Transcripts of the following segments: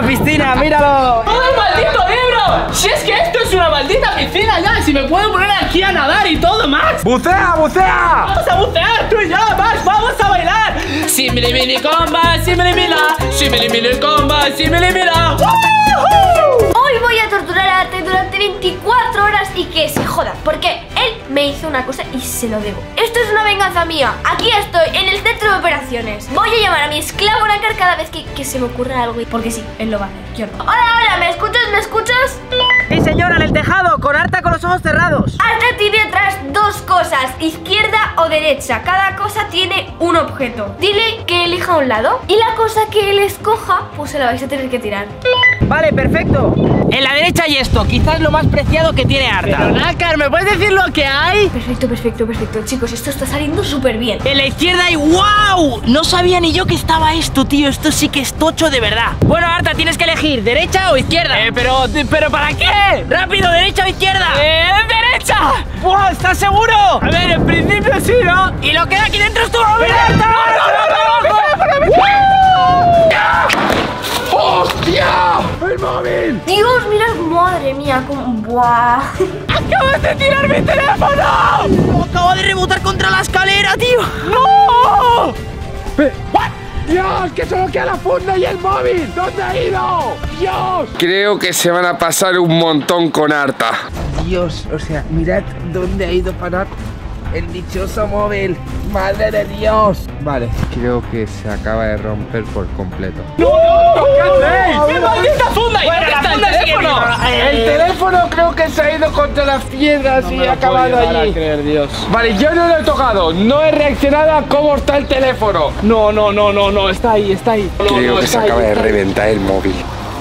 la piscina, míralo. ¡Todo el maldito libro! Si es que esto es una maldita piscina ya. Si me puedo poner aquí a nadar y todo, Max. ¡Bucea, bucea! Vamos a bucear tú y yo, Max. Vamos a bailar. Simili mini comba, simili mila. Simili mini comba, simili mila. Hoy voy a torturar a Arte durante 24 horas y que se joda, porque él me hizo una cosa y se lo debo. Esto es una venganza mía. Aquí estoy, en el centro de operaciones. Voy a llamar a mi esclavo Nácar cada vez que se me ocurra algo. Porque sí, él lo va a hacer, yo no. Hola, hola, ¿me escuchas? ¿Me escuchas? Sí, señora, en el tejado, con Arta con los ojos cerrados. Arte tiene atrás dos cosas, izquierda o derecha. Cada cosa tiene un objeto. Dile que elija un lado y la cosa que él escoja, pues se la vais a tener que tirar. Vale, perfecto. En la derecha hay esto, quizás lo más preciado que tiene Arta. Pero Nácar, ¿me puedes decir lo que hay? Perfecto, perfecto, perfecto. Chicos, esto está saliendo súper bien. En la izquierda hay... ¡Wow! No sabía ni yo que estaba esto, tío. Esto sí que es tocho de verdad. Bueno, Arta, tienes que elegir, ¿derecha o izquierda? ¿Pero para qué? ¡Rápido, derecha o izquierda! ¡Derecha! ¡Buah! ¿Estás seguro? A ver, en principio sí, ¿no? Y lo que hay aquí dentro es tu móvil, Arta. ¡Hostia! ¡El móvil! Dios, mirad, madre mía, como... ¡Buah! ¡Acabas de tirar mi teléfono! Lo acabo de rebotar contra la escalera, tío. ¡No! ¡Dios! ¡Que solo queda la funda y el móvil! ¿Dónde ha ido? ¡Dios! Creo que se van a pasar un montón con Arta. Dios, o sea, mirad dónde ha ido a parar el dichoso móvil. ¡Madre de Dios! Vale, creo que se acaba de romper por completo. ¡No! ¿Qué hacéis? ¡Qué maldita funda! ¿Y dónde está el teléfono? El teléfono creo que se ha ido contra las piedras y ha acabado allí. Creer, Dios. Vale, yo no lo he tocado, no he reaccionado a cómo está el teléfono. No, está ahí, está ahí. Creo que se acaba de reventar el móvil.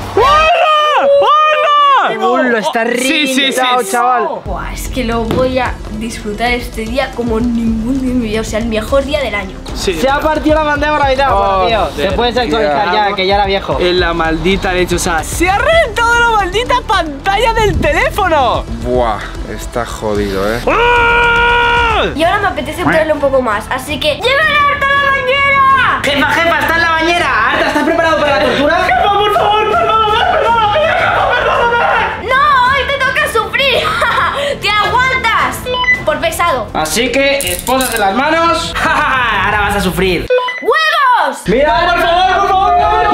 Lo está reventado, chaval. Buah, es que lo voy a disfrutar este día como ningún día en mi vida. O sea, el mejor día del año. Sí. Se ha partido la bandera por la mitad. Bueno, tío, te puedes actualizar ya, que ya era viejo. En la maldita leche, o sea, se ha reventado la maldita pantalla del teléfono. Buah, está jodido, Y ahora me apetece ponerle un poco más. Así que ¡llévale a Arta a la bañera! Jefa, está en la bañera. Arta, ¿estás preparado para la tortura? Jefa, por favor, perdóname, jefa, perdóname. ¡No! ¡Hoy te toca sufrir! ¡Te aguantas! Por pesado. Así que, esposas en las manos. Ahora vas a sufrir. ¡Huevos! Mira, Por favor,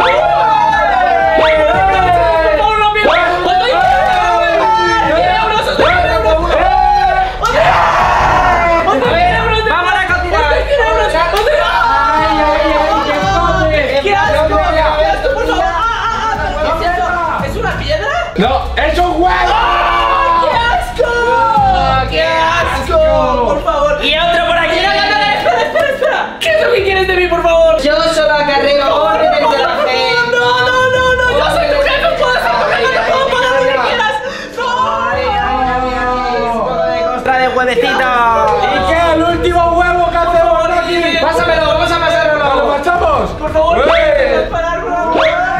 vamos a continuar. ¿Es una piedra? ¡No! ¡Es un huevo! ¡Qué asco! Por favor. Y otro por aquí. Espera. ¿Qué es lo que quieres de mí, por favor? Yo solo acarreo orden de la fe. No. Yo soy tu jefe, puedo ser tu jefe, te puedo pagar lo que quieras. Contra de huevecito. ¿Y qué? ¡El último huevo que hacemos aquí! Pásamelo, vamos a pasárnoslo. ¿Lo pasamos? Por favor, ¡Eh! parar, por favor.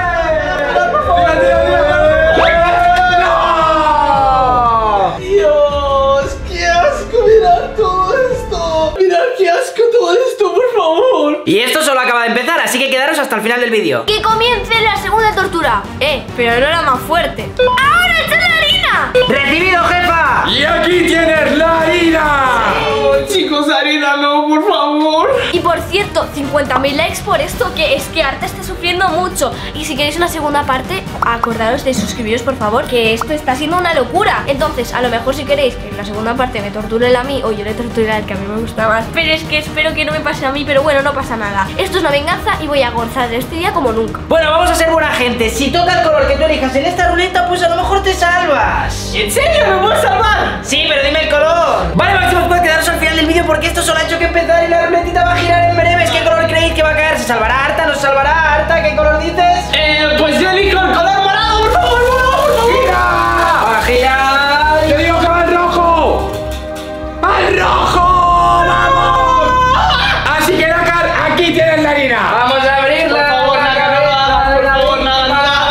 ¡No! Dios, qué asco, mirad todo esto. Mirad qué asco todo esto, por favor. Y esto solo acaba de empezar, así que quedaros hasta el final del vídeo. Que comience la segunda tortura. Pero no la más fuerte. ¡Ahora está la harina! ¡Recibido, jefa! ¡Y aquí tienes la harina! Oh, chicos, harina, no, por favor. Y por cierto, 50.000 likes por esto, que es que Arta está sufriendo mucho. Y si queréis una segunda parte, acordaros de suscribiros, por favor, que esto está siendo una locura. Entonces, a lo mejor si queréis que en la segunda parte me torturen a mí o yo le torture al que a mí me gusta más. Pero es que espero que no me pase a mí, pero bueno, no pasa nada. Esto es una venganza y voy a gozar de este día como nunca. Bueno, vamos a ser buena gente. Si toca el color que tú elijas en esta ruleta, pues a lo mejor te salvas. ¿En serio me voy a salvar? Sí, pero dime el color. Vale, máximos, puede quedaros al final del vídeo porque esto solo ha hecho que empezar y la ruletita va a girar en breves. ¿Qué color creéis que va a caer? ¿Se salvará Arta? ¿No se salvará Arta? ¿Qué color dices? Pues yo elijo el color morado, por favor, morado. ¡Gira! ¡Va a girar! ¡Te digo que va al rojo! ¡Al rojo! ¡Vamos! Así que Nácar, aquí tienes la harina. ¡Vamos a abrirla! Por favor, Nácar, no lo hagas, por favor, nada,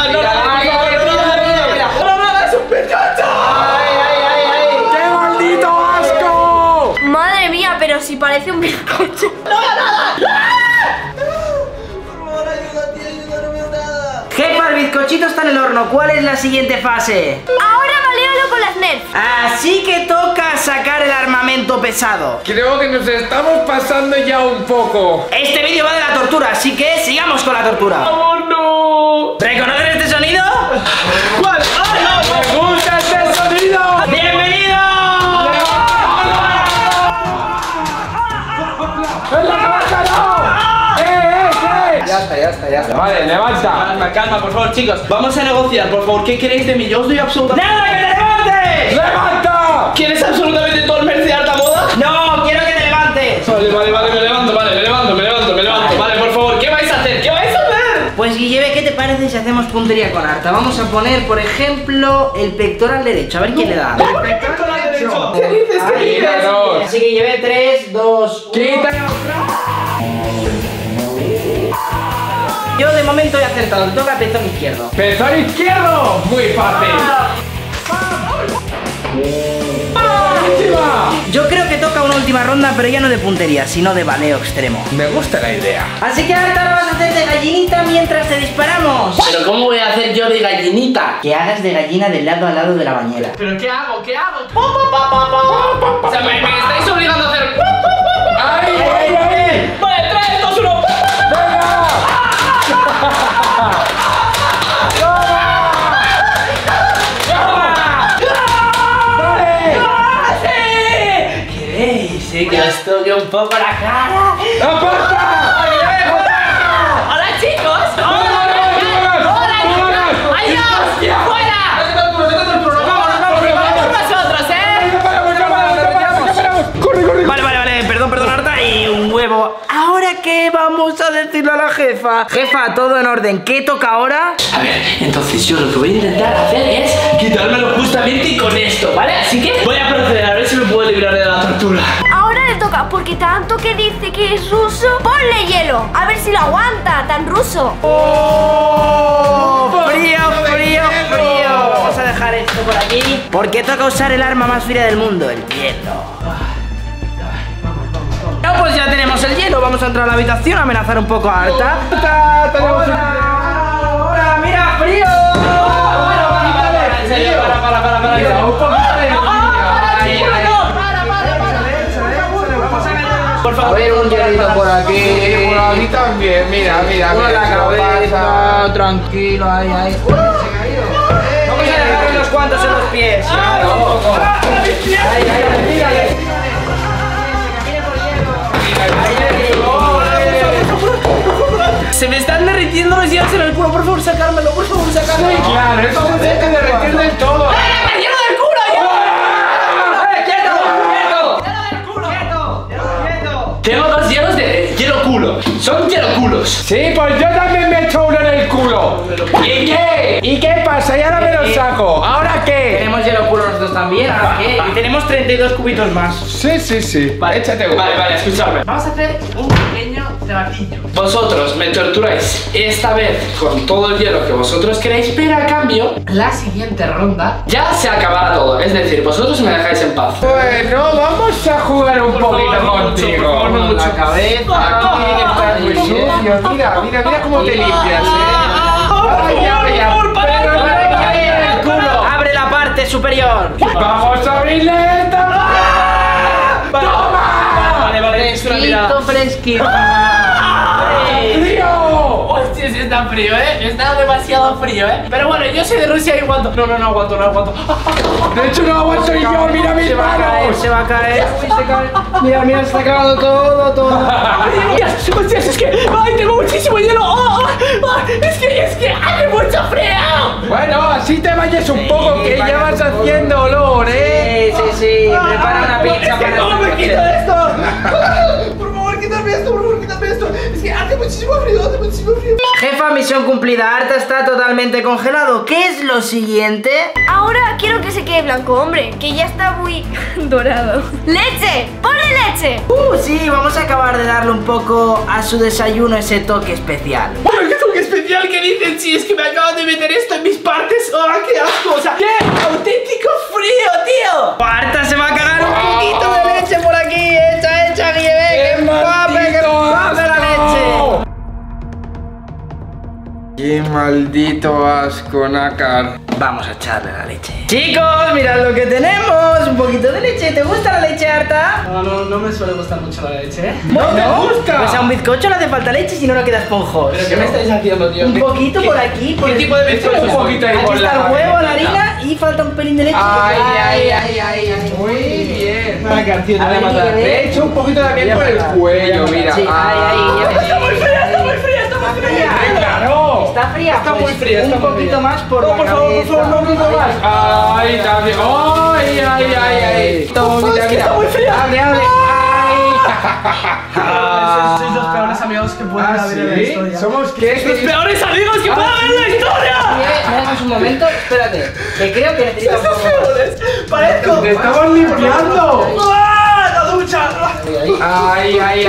es un pechocho. ¡Qué maldito asco! Madre mía, pero si parece un bizcocho. No, horno. ¿Cuál es la siguiente fase? Ahora baléalo con las Nerf. Así que toca sacar el armamento pesado. Creo que nos estamos pasando ya un poco. Este vídeo va de la tortura, así que sigamos con la tortura. ¡Oh, no! ¿Reconocen este sonido? ¿Cuál? ¡Ay, no! ¡Me gusta este sonido! ¡Bienvenido! Ya está. Vale, levanta. Calma, por favor, chicos. Vamos a negociar, por favor. ¿Qué queréis de mí? Yo os doy absolutamente... ¡Nada, que te levantes! ¡Levanta! ¿Quieres absolutamente todo el merce de alta moda? ¡No, quiero que te levantes! Vale, me levanto. Vale, por favor, ¿qué vais a hacer? Pues Guilleve, ¿qué te parece si hacemos puntería con Arta? Vamos a poner, por ejemplo, el pectoral derecho, a ver quién le da. ¿Qué dices? Así que Guilleve, 3, 2, 1. ¡Quita! Yo de momento he acertado, toca pezón izquierdo. ¡Pezón izquierdo! Muy fácil. Yo creo que toca una última ronda, pero ya no de puntería, sino de baleo extremo. Me gusta la idea. Así que Arta, ahora vas a hacer de gallinita mientras te disparamos. Pero ¿cómo voy a hacer yo de gallinita? Que hagas de gallina del lado a lado de la bañera. ¿Pero qué hago? O sea, me estáis obligando a hacer... ¡Ay! Vale, 3, 2, 1. Sí, que os toque un poco la cara. ¡Aparta! ¡Hola, chicos! ¡Adiós! ¡Fuera! ¡Vamos nosotros, ¡Corre! Vale, perdón, Arta. Y un huevo. ¿Ahora qué vamos a decirle a la jefa? Jefa, todo en orden. ¿Qué toca ahora? A ver, entonces yo lo que voy a intentar hacer es quitármelo justamente y con esto, ¿vale? Así que voy a proceder a ver si me puedo librar de la tortura. Ahora le toca, porque tanto que dice que es ruso, ponle hielo. A ver si lo aguanta, tan ruso. ¡Oh! ¡Frío! Vamos a dejar esto por aquí, porque toca usar el arma más fría del mundo, el hielo. No, pues ya tenemos el hielo. Vamos a entrar a la habitación a amenazar un poco a Arta. ¡Hola! ¡Mira, frío! En serio, para. Mira, un poquito de Por A favor. ver, un hielito por aquí. Por aquí también. Mira. Con la cabeza, tranquilo, ahí. Vamos a dejar unos cuantos en los pies. Se me están derritiendo los hielos en el culo. Por favor, sacármelo. Sí, claro, eso se tiene que derretir del todo. ¡Hielo del culo! ¡Quieto! Tengo dos hielos de hielo culo. Son hielo culos. Sí, pues yo también me he hecho uno en el culo. ¿Y qué? ¿Y qué pasa? Y ahora me lo saco. ¿Ahora qué? Tenemos hielo puro nosotros también. ¿Ahora qué? Y tenemos 32 cubitos más. Sí. Vale, échate uno. Vale, escuchadme. Vamos a hacer un pequeño debatillo. Vosotros me torturáis esta vez con todo el hielo que vosotros queréis, pero a cambio, la siguiente ronda ya se acabará todo. Es decir, vosotros me dejáis en paz. Bueno, vamos a jugar un poquito contigo. La cabeza. Aquí tiene que estar muy sucio. Mira cómo te limpias, el culo. Abre la parte superior. Vamos a abrirle esta. ¡Toma! Vale, es una mirada. Fresquito. ¡Frío! Hostia, sí está frío, está demasiado frío, pero bueno, yo soy de Rusia y aguanto. No aguanto. De hecho, no aguanto yo. Mira mis manos. Se va a caer. Uy, se cae. Mira, se está acabando todo. Hostias, es que ay, tengo muchísimo hielo. Es que hace mucho frío. Bueno, así te vayas un poco, que ya vas haciendo olor, Sí. Prepara una pizza para ¿Cómo me esta quito noche. esto? Por favor, quítame esto. Es que hace muchísimo frío. Jefa, misión cumplida. Arta está totalmente congelado. ¿Qué es lo siguiente? Ahora quiero que se quede blanco, hombre, que ya está muy dorado. ¡Leche! ¡Ponle leche! Sí, vamos a acabar de darle un poco a su desayuno ese toque especial. Pero qué toque especial que dicen, si es que me acaban de meter esto en mis partes. ¡Qué asco! O sea, ¡qué auténtico frío, tío! Arta se va a cagar un poquito de leche por aquí. Echa, Guilleve. ¡Que empape la leche! Qué maldito asco, Nácar. Vamos a echarle la leche. Chicos, mirad lo que tenemos. Un poquito de leche. ¿Te gusta la leche, Arta? No me suele gustar mucho la leche, ¿eh? ¿No te gusta? Pues a un bizcocho le hace falta leche, si no, no queda esponjoso. ¿Pero qué me estáis haciendo, tío? Un poquito por aquí. Por ¿Qué tipo de bizcocho? Un poquito ahí Aquí por está la el huevo, la mantequilla. harina y falta un pelín de leche. Ay. Muy bien. Nácar, tío, te A voy a ver, matar. dime. Le he hecho un poquito también por el cuello, mira. Sí, está muy fría, está muy fría, está muy fría. ¡Claro! Está fría, Está pues, muy fría, está un muy poquito fría. más por No, la por favor, cabeza. no, un poquito más. ¡Ay, también! ¡Ay! Toma, mira, mira. Está muy fría. ¡Abre! Sois los peores amigos que pueden haber en la historia. ¿Somos qué? ¡Los peores amigos que pueden haber en la historia! ¿Me das un momento? Espérate, que creo que necesito un poco más. ¡Parezco! ¡Te estamos limpiando! ¡Ah, la ducha! ¡Ay!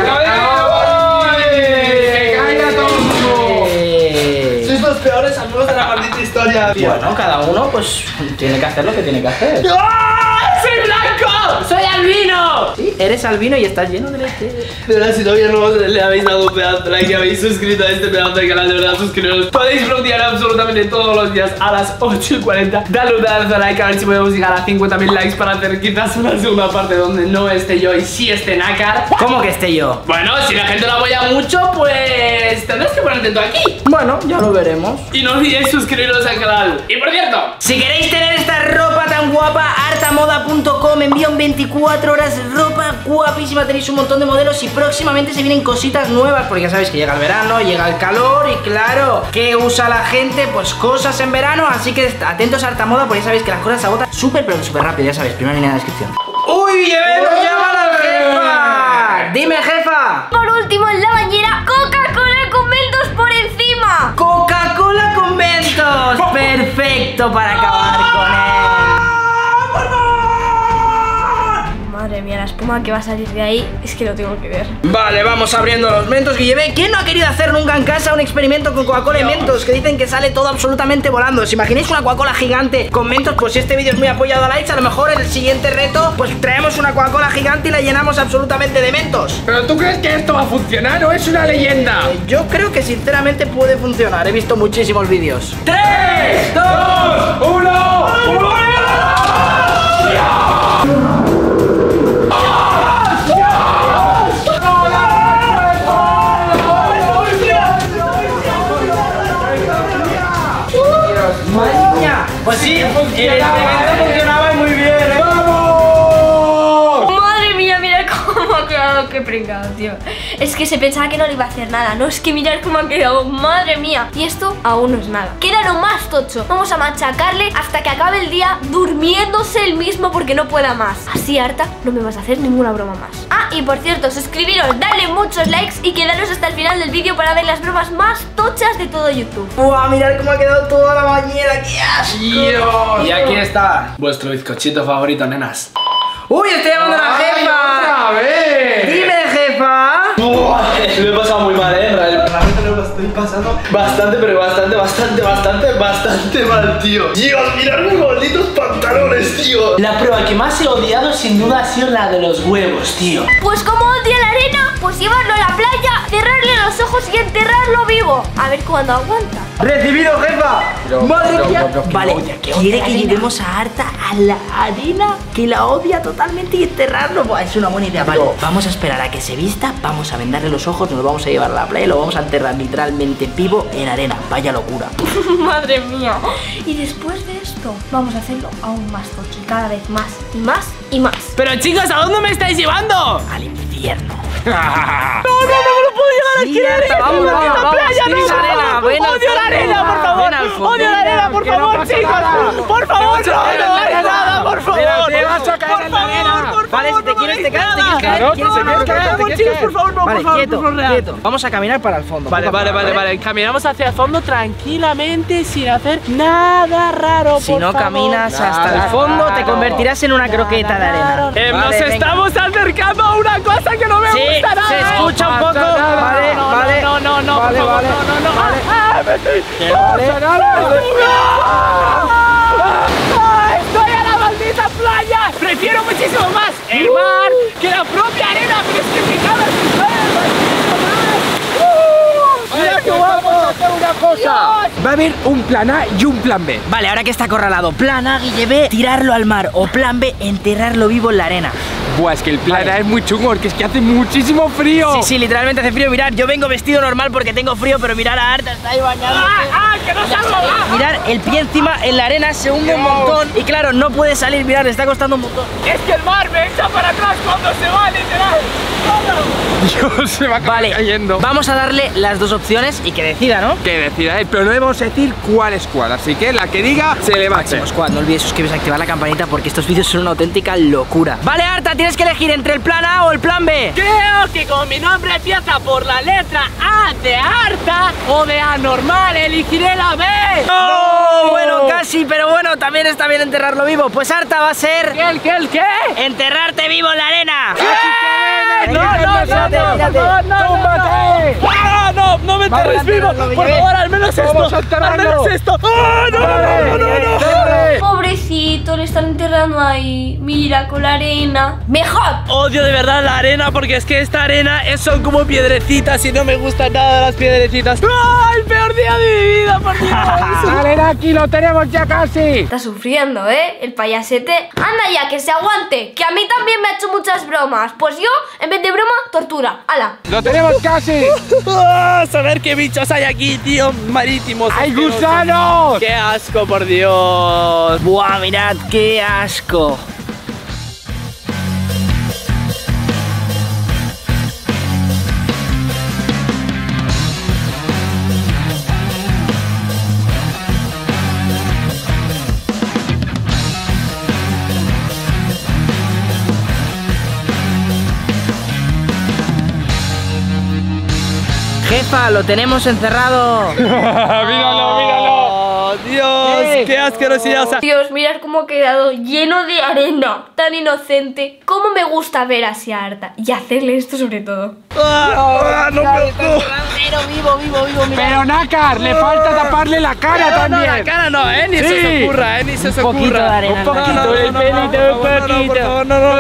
¡Que caiga todo! Sois los peores amigos de la maldita historia. Bueno, cada uno pues tiene que hacer lo que tiene que hacer. ¡Ah! ¡Soy blanco! ¡Soy albino! Sí, eres albino y estás lleno de leche. De verdad, si todavía no le habéis dado un pedazo de like y habéis suscrito a este pedazo de canal, de verdad, suscribiros. Podéis bloquear absolutamente todos los días a las 8:40. Dale un pedazo de like a ver si podemos llegar a 50.000 likes para hacer quizás una segunda parte donde no esté yo y sí esté Nácar. ¿Cómo que esté yo? Bueno, si la gente lo apoya mucho, pues tendrás que ponerte tú aquí. Bueno, ya lo veremos. Y no olvidéis suscribiros al canal. Y por cierto, Si queréis tener esta ropa tan guapa, artamoda.com envía en 24 horas ropa guapísima. Tenéis un montón de modelos y próximamente se vienen cositas nuevas, porque ya sabéis que llega el verano, llega el calor y claro, ¿qué usa la gente? Pues cosas en verano, así que atentos a Artamoda porque ya sabéis que las cosas se agotan súper rápido, ya sabéis, primera línea de descripción. ¡Uy, nos llama la jefa! Dime, jefa. Por último, en la bañera, Coca-Cola con Mentos por encima. Coca-Cola con Mentos. Perfecto para acabar con él. Madre mía, la espuma que va a salir de ahí es que lo tengo que ver. Vale, vamos abriendo los Mentos, Guille. ¿Quién no ha querido hacer nunca en casa un experimento con Coca-Cola y Mentos? Que dicen que sale todo absolutamente volando. ¿Os imagináis una Coca-Cola gigante con Mentos? Pues si este vídeo es muy apoyado a likes, a lo mejor en el siguiente reto pues traemos una Coca-Cola gigante y la llenamos absolutamente de Mentos. ¿Pero tú crees que esto va a funcionar o es una leyenda? Yo creo que sinceramente puede funcionar. He visto muchísimos vídeos. 3, 2, 1. ¡Maña! Pues sí, el experimento funcionaba muy bien, ¿eh? Madre mía, mira cómo ha quedado, qué pringado, tío. Es que se pensaba que no le iba a hacer nada. No, es que mirad cómo ha quedado, madre mía. Y esto aún no es nada. Queda lo más tocho. Vamos a machacarle hasta que acabe el día durmiéndose el mismo porque no pueda más. Así, Arta, no me vas a hacer ninguna broma más. Ah, y por cierto, suscribiros, dale muchos likes y quedaros hasta el final del vídeo para ver las bromas más tochas de todo YouTube. ¡Buah! Mirad cómo ha quedado toda la bañera. ¡Qué asco! Dios. Y aquí está. vuestro bizcochito favorito, nenas. ¡Uy, estoy llamando a la jefa! ¡Otra vez! ¡Dime, jefa! Me he pasado muy mal, realmente lo estoy pasando bastante, pero bastante mal, tío. Dios, mirad mis malditos pantalones, tío. La prueba que más he odiado sin duda ha sido la de los huevos, tío. Pues como odia la arena, pues llevarlo a la playa, cerrarle los ojos y enterrarlo vivo. A ver cuándo aguanta. ¡Recibido, jefa! ¡Madre mía! Vale, que quiere odia que la llevemos a Arta a la arena, que la odia totalmente y enterrarlo. Buah, es una buena idea. Vale, vamos a esperar a que se vista, vamos a vendarle los ojos, nos lo vamos a llevar a la playa y lo vamos a enterrar literalmente vivo en arena. Vaya locura. Madre mía. Y después de esto, vamos a hacerlo aún más tocho y cada vez más y más y más. Pero chicos, ¿a dónde me estáis llevando? Al infierno. No lo puedo llegar a Sí, querer. Arta, vamos, ¡La vamos, playa, sí, no! la arena, ven al ¡Odio la fondo. arena, por favor! Ven al fondo. ¡Odio la arena, por Que no favor, pasa chicos! nada. ¡Por favor, no hagáis nada, por favor! Pero te vas a caer en la arena. Vale, si te quieres te caes, Claro, ¿quieres te quieres caer, te quieres caer. por favor, no, Vale, por favor, quieto, por favor, quieto. Vamos a caminar para el fondo. Vale, poco a vale, poco, vale. Caminamos hacia el fondo tranquilamente sin hacer nada raro. Si por no favor. caminas hasta el Nada fondo, te raro. convertirás en una croqueta de arena. Nos Vale, venga. estamos acercando a una cosa que no me Sí, gusta nada. se escucha un poco. pasa nada. Vale, No, vale. no, por Vale, favor, vale. no. Vale. Me estoy... ¡Estoy a la maldita playa! Prefiero muchísimo más el mar que la propia arena, pero es que fijaros, muchísimo más. Mira que vamos a hacer una cosa. Va a haber un plan A y un plan B. Vale, ahora que está acorralado, plan A, Guille B, tirarlo al mar. O plan B, enterrarlo vivo en la arena. Buah, es que el plan A es muy chungo, porque es que hace muchísimo frío. Sí, literalmente hace frío. Mirad, yo vengo vestido normal porque tengo frío, pero mirad a Arta, está ahí bañado. ¡Que no salgo! Mirad, el pie encima en la arena se hunde un montón. Y claro, no puede salir, mirad, le está costando un montón. Es que el mar me echa para atrás cuando se va, literal. Dios, se va cayendo. Vamos a darle las dos opciones y que decida, ¿no? Que decida él, pero no debemos decir cuál es cuál. Así que la que diga se le va a hacer. Máximo Squad, no olvides suscribiros y activar la campanita porque estos vídeos son una auténtica locura. Vale, Arta, tienes que elegir entre el plan A o el plan B. Creo que como mi nombre empieza por la letra A de Arta o de anormal, elegiré la B. ¡No! Bueno, casi, pero bueno, también está bien enterrarlo vivo. Pues Arta va a ser... ¿El qué? ¡Enterrarte vivo en la arena! No me enterres vivo. Por favor, al menos esto. Pobrecito, le están enterrando ahí. Mira, con la arena. ¡Mejor! Odio de verdad la arena porque es que esta arena son como piedrecitas y no me gustan nada las piedrecitas. ¡Ah! ¡El peor día de mi vida, por Dios! ¡Salen aquí! ¡Lo tenemos ya casi! Está sufriendo, ¿eh? El payasete. Anda ya, que se aguante. Que a mí también me ha hecho muchas bromas. Pues yo, en vez de broma, tortura. ¡Hala! ¡Lo tenemos casi! Saber qué bichos hay aquí, tío. Marítimos. ¡Hay gusanos! ¡Qué asco, por Dios! ¡Buah, mirad qué asco! Jefa, lo tenemos encerrado. ¡Míralo! Dios, qué asquerosidad. Dios, mirad cómo ha quedado lleno de arena. Tan inocente. Cómo me gusta ver así a Arta. Y hacerle esto sobre todo. No puedo. Vivo. Pero Nácar, le falta taparle la cara también. No, la cara no, ni se os ocurra, ni se os ocurra. Un poquito de arena. Un poquito, el pelito, un poquito.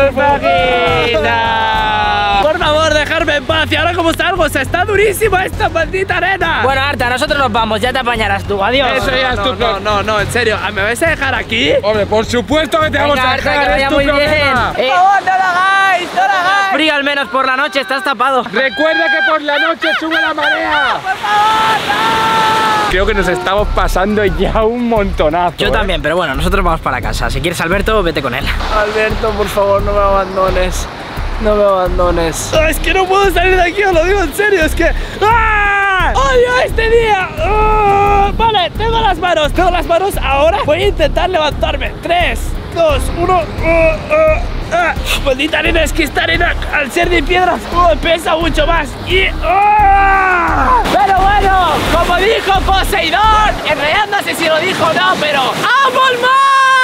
Por favor, dejarme en paz. Y ahora como salgo, se está durísima esta maldita arena. Bueno, Arta, nosotros nos vamos, ya te apañarás tú. Adiós. Eso ya es tu problema. No, en serio, ¿me vais a dejar aquí? Hombre, por supuesto que te vamos a Arta, dejar. que vaya Es tu muy bien. problema. Por favor, no lo hagáis. Frío al menos por la noche, estás tapado. Recuerda que por la noche sube la marea. Por favor, no. Creo que nos estamos pasando ya un montonazo. Yo también, pero bueno, nosotros vamos para casa. Si quieres Alberto, vete con él. Alberto, por favor, no me abandones. No me abandones. Es que no puedo salir de aquí, os lo digo en serio. Es que... ¡ah! ¡Odio este día! ¡Ah! Vale, tengo las manos. Ahora voy a intentar levantarme. 3, 2, 1. Maldita arena, es que esta arena, al ser de piedras, pesa mucho más. Y... pero bueno, como dijo Poseidón, en realidad no sé si lo dijo o no, pero... ¡amo el mar!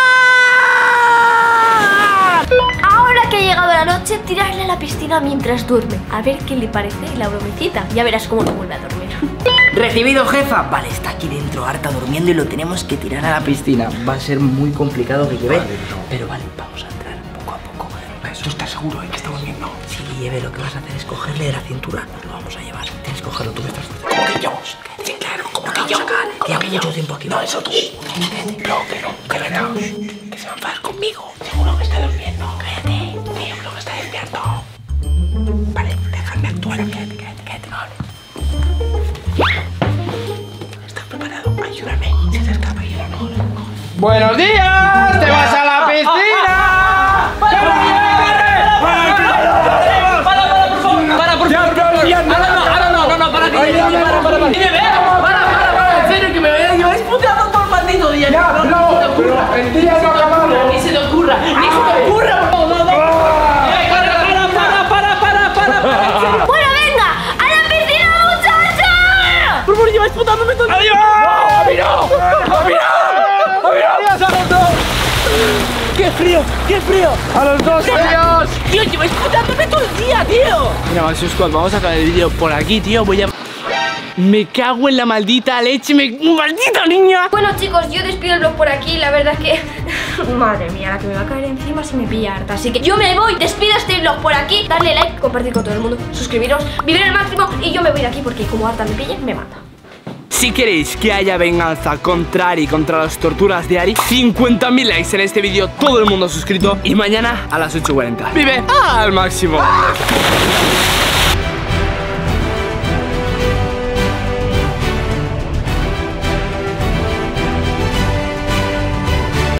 Ahora que ha llegado la noche, tirarle a la piscina mientras duerme. A ver qué le parece la bromecita. Ya verás cómo no vuelve a dormir. Recibido, jefa. Vale, está aquí dentro Arta durmiendo y lo tenemos que tirar a la piscina. Va a ser muy complicado que lleve. Pero vale, vamos a entrar poco a poco. ¿Tú estás seguro de que está durmiendo? Si lleve, lo que vas a hacer es cogerle de la cintura. Nos lo vamos a llevar. Tienes que cogerlo tú que estás. ¿Cómo que yo? Sí, claro, ¿cómo que yo? Lleva mucho tiempo aquí. No, eso tú. No, que se va a enfadar conmigo. Seguro que está durmiendo. Cállate. Seguro que está despierto. Vale, déjame actuar. Cállate, no hables. ¿Estás preparado? Ayúdame. Si se escapa, ayúdanos. ¡Buenos días! ¡Te vas a la piscina! Para, por favor. Para. En serio, que me lleváis puteando todo el maldito día. No, pero el día no ha acabado. Ni se te ocurra. No. Para. ¡Bueno, venga! ¡A la piscina, muchacha! Por favor, lleváis putándome todo el día. ¡Adiós! ¡Qué frío! ¡A los dos, adiós! Tío, lleváis putándome todo el día, tío. Mira, Maxi Squad, vamos a acabar el vídeo por aquí, tío. Me cago en la maldita leche, ¡maldita niña! Bueno, chicos, yo despido el vlog por aquí. La verdad que... madre mía, la que me va a caer encima si me pilla Arta. Así que yo me voy, despido este vlog por aquí. Darle like, compartir con todo el mundo, suscribiros, vivir al máximo. Y yo me voy de aquí porque como Arta me pille, me mata. Si queréis que haya venganza contra Ari, contra las torturas de Ari, 50.000 likes en este vídeo, todo el mundo suscrito. Y mañana a las 8:40. ¡Vive al máximo!